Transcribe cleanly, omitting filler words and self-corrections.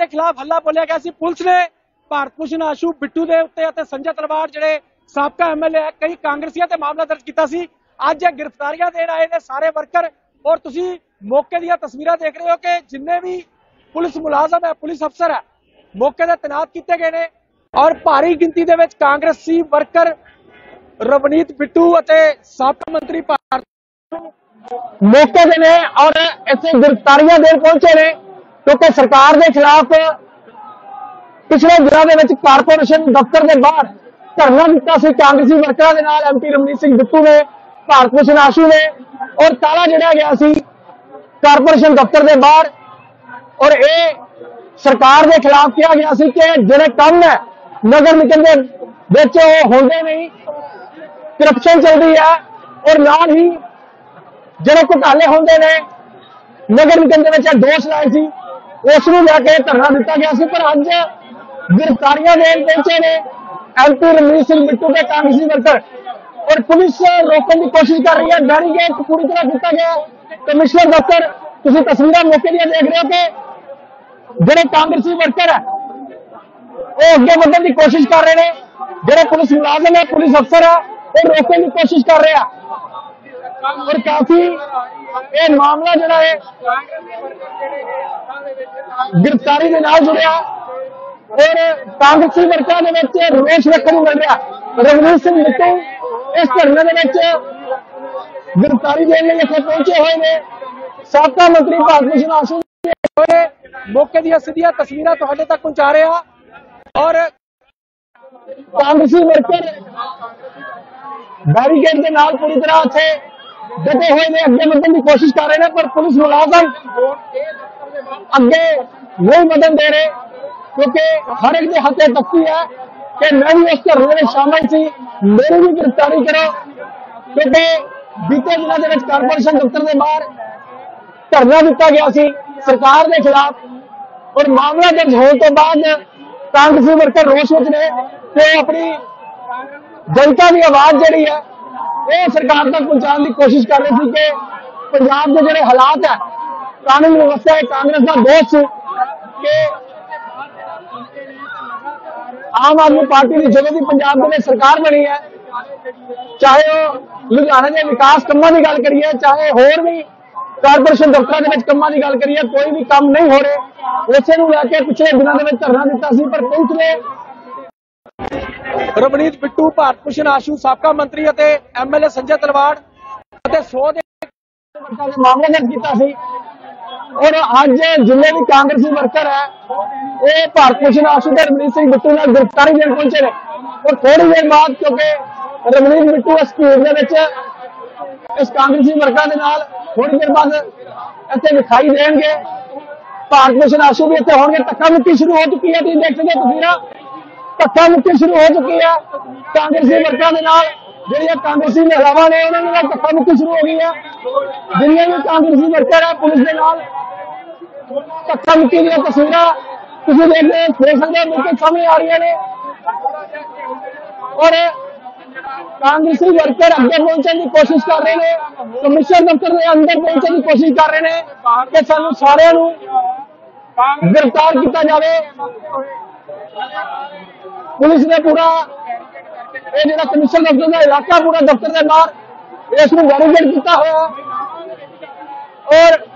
के खिलाफ हल्ला बोलिया गया सी। पुलिस ने भारत भूषण आशू बिट्टू के उत्ते संजय तलवार जिहड़े साबका MLA है कई कांग्रेसियों ते मामला दर्ज किया सी। अज गिरफ्तारियां देण आए ने सारे वर्कर और तुसीं मौके दी तस्वीरां देख रहे हो कि जिन्ने भी पुलिस मुलाजम है पुलिस अफसर है मौके ते तैनात किए गए ने और भारी गिनती दे विच कांग्रेसी वर्कर रवनीत बिट्टू अते साबका मंत्री भारत मौके दे ने और इत्थे गिरफ्तारियां देण पहुंचे ने क्योंकि सरकार के खिलाफ पिछले दिनों के कारपोरेशन दफ्तर के बाहर धरना दिता सी कांग्रेसी वर्करां दे नाल MP रवनीत सिंह बिट्टू ने भारत भूषण आशू ने और ताला जड़िया गया सी कारपोरेशन दफ्तर के बाहर और ये सरकार के खिलाफ किया गया सी कि जिहड़े काम है नगर निगम के विच होंदे नहीं करप्शन चल रही है और नाल ही जिहड़े घोटाले होंदे ने नगर निगम के विच दोष लाए सी उस नूं लैके धरना दिता गया सी। पर अज गिरफ्तारियां देण पहुंचे ने MP रवनीत सिंह बिट्टू के कांग्रेसी वर्कर और पुलिस रोकने की कोशिश कर रही है। बैरीकेड पूरी तरह किया गया। कमिश्नर दफ्तर तुसीं तस्वीरां मौके दी देख रहे हो कि जिहड़े कांग्रेसी वर्कर है वो अगे बढ़ने की कोशिश कर रहे हैं, जिहड़े पुलिस मुलाजम है पुलिस अफसर है वो रोकने की कोशिश कर रहे हैं और काफी ये मामला जिहड़ा है गिरफ्तारी के नाल जुड़िया और कांग्रेसी वर्करां दे विच रमेश रखन मिल रहा। रवनीत सिंह बिट्टू इस धरने के गिरफ्तारी देने इत्थे पहुंचे हुए ने। साबका मंत्री भारत भूषण आशू मौके दी सीधियां तस्वीरां तुहाडे तक पहुंचा रहे हैं और कांग्रेसी वर्कर बैरीकेड के नाल पूरी तरह इत्थे डटे हुए ने अगे बढ़ने की कोशिश कर रहे हैं पर पुलिस मुलाजम अगे नहीं बढ़न दे रहे क्योंकि हर एक के हथे तकती है कि मैं भी इस धरने में शामिल थी मेरी भी गिरफ्तारी करो क्योंकि बीते दिनों के कारपोरेशन दफ्तर के बाहर धरना दिता गया सी सरकार के खिलाफ और मामला दर्ज होने तो बाद कांग्रेसी वर्कर रोष में ने तो अपनी जनता की आवाज जी है वो सरकार तक पहुंचाने की कोशिश कर रहे थे कि पंजाब के जो हालात है कानून व्यवस्था है कांग्रेस का दोष कि आम आदमी पार्टी की जगह की पंजाब में सरकार बनी है चाहे वो लुधियाना के विकास कामों की गल करिए चाहे होर भी कारपोरेशन दफ्तर के कामों की गल करिए कोई भी काम नहीं हो रहे उसे लैके पिछले दिनों के धरना दिता सी पर पुलिस ने रवनीत बिट्टू भारत भूषण आशू साबका मंत्री अते MLA संजय तलवाड़ अते 100 के मामले दर्ज किया सी और अज जिन्ने भी कांग्रेसी वर्कर है वो भारत भूषण आशू के रवनीत सिंह बिट्टू ने गिरफ्तारी देने पहुंचे ने और थोड़ी देर बाद क्योंकि रवनीत बिट्टू इस भीड़ के इस कांग्रेसी वर्कर के नाल थोड़ी देर बाद इतने दिखाई देंगे भारत भूषण आशू भी इतने होंगे। धक्का मुक्की शुरू हो चुकी है तुम देख सकते तस्वीर धक्का मुक्की शुरू हो चुकी है कांग्रेसी वर्कर के नाल जिहड़ियां कांग्रेसी महिलावां ने उन्होंने नाल धक्का मुक्की शुरू हो गई है। जिन्ने भी कांग्रेसी वर्कर है पुलिस के नाल धक्का मुक्की दी तस्वीरां तुसीं देख सकते हो बिल्कुल सामने आ रही ने और कांग्रेसी वर्कर अगे पहुंचने की कोशिश कर रहे हैं कमिश्नर दफ्तर के अंदर पहुंचने की कोशिश कर रहे हैं कि सानू सारिਆਂ ਨੂੰ गिरफ्तार किया जाए। पुलिस ने पूरा ये कमिश्नर दफ्तर का इलाका पूरा दफ्तर के बाहर इसमें बैरीकेड किया हुआ और